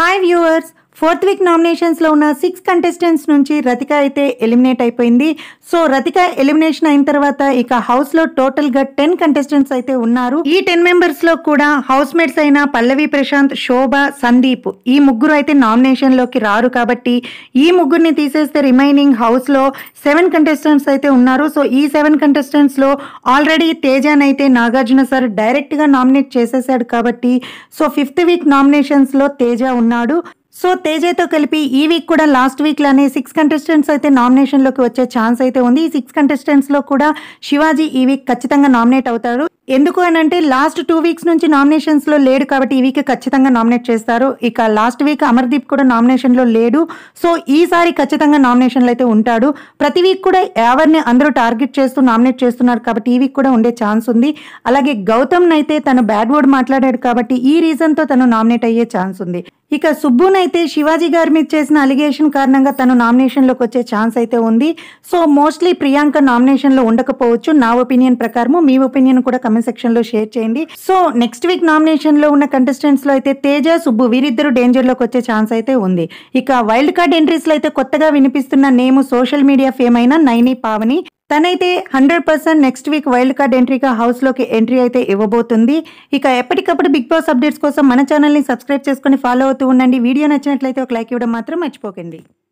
Hi viewers, fourth week నామినేషన్స్లో ఉన్న 6 contestants నుంచి రతిక అయితే ఎలిమినేట్ అయిపోయింది. సో రతిక ఎలిమినేషన్ అయిన తర్వాత ఇక హౌస్లో టోటల్గా 10 కంటెస్టెంట్స్ అయితే ఉన్నారు. ఈ 10 మెంబర్స్లో కూడా హౌస్ మేట్స్ అయిన పల్లవి, ప్రశాంత్, శోభ, సందీప్ ఈ ముగ్గురు అయితే నామినేషన్లోకి రారు. కాబట్టి ఈ ముగ్గురిని తీసేస్తే రిమైనింగ్ హౌస్లో 7 కంటెస్టెంట్స్ అయితే ఉన్నారు. సో ఈ 7 కంటెస్టెంట్స్లో ఆల్రెడీ తేజాన్ అయితే నాగార్జున సార్ డైరెక్ట్గా నామినేట్ చేసేసాడు. కాబట్టి సో 5th వీక్ నామినేషన్స్లో తేజ ఉన్నాడు. సో తేజతో కలిపి ఈ వీక్ కూడా లాస్ట్ వీక్ లానే 6 కంటెస్టెంట్స్ అయితే నామినేషన్ లోకి వచ్చే ఛాన్స్ అయితే ఉంది. ఈ 6 కంటెస్టెంట్స్ లో కూడా శివాజీ ఈ వీక్ ఖచ్చితంగా నామినేట్ అవుతారు. ఎందుకు అని అంటే లాస్ట్ 2 వీక్స్ నుంచి నామినేషన్స్ లో లేడు కాబట్టి ఈ వీక్ ఖచ్చితంగా నామినేట్ చేస్తారు. ఇక లాస్ట్ వీక్ అమర్దీప్ కూడా నామినేషన్ లో లేడు. సో ఈసారి ఖచ్చితంగా నామినేషన్లు అయితే ఉంటాడు. ప్రతి వీక్ కూడా ఎవరిని అందరూ టార్గెట్ చేస్తూ నామినేట్ చేస్తున్నారు కాబట్టి ఈ వీక్ కూడా ఉండే ఛాన్స్ ఉంది. అలాగే గౌతమ్ నైతే తను బ్యాడ్ వర్డ్ మాట్లాడాడు కాబట్టి ఈ రీజన్ తో తను నామినేట్ అయ్యే ఛాన్స్ ఉంది. ఇక సుబ్బునైతే శివాజీ గారి మీద చేసిన అలిగేషన్ కారణంగా తను నామినేషన్ లోకి వచ్చే ఛాన్స్ అయితే ఉంది. సో మోస్ట్లీ ప్రియాంక నామినేషన్ లో ఉండకపోవచ్చు నా ఒపీనియన్ ప్రకారం. మీ ఒపీనియన్ కూడా కమెంట్ సెక్షన్ లో షేర్ చేయండి. సో నెక్స్ట్ వీక్ నామినేషన్ లో ఉన్న కంటెస్టెంట్స్ లో అయితే తేజ, సుబ్బు వీరిద్దరు డేంజర్ లోకి వచ్చే ఛాన్స్ అయితే ఉంది. ఇక వైల్డ్ కార్డ్ ఎంట్రీస్ లో అయితే కొత్తగా వినిపిస్తున్న నేమ్ సోషల్ మీడియా ఫేమ్ అయిన నైని పావని. తనైతే 100% నెక్స్ట్ వీక్ వైల్డ్ కార్డ్ ఎంట్రీగా హౌస్ లోకి ఎంట్రీ అయితే ఇవ్వబోతుంది. ఇక ఎప్పటికప్పుడు బిగ్ బాస్ అప్డేట్స్ కోసం మన ఛానల్ ని సబ్స్క్రైబ్ చేసుకుని ఫాలో అవుతూ ఉండండి. వీడియో నచ్చినట్లయితే ఒక లైక్ ఇవ్వడం మాత్రం మర్చిపోకండి.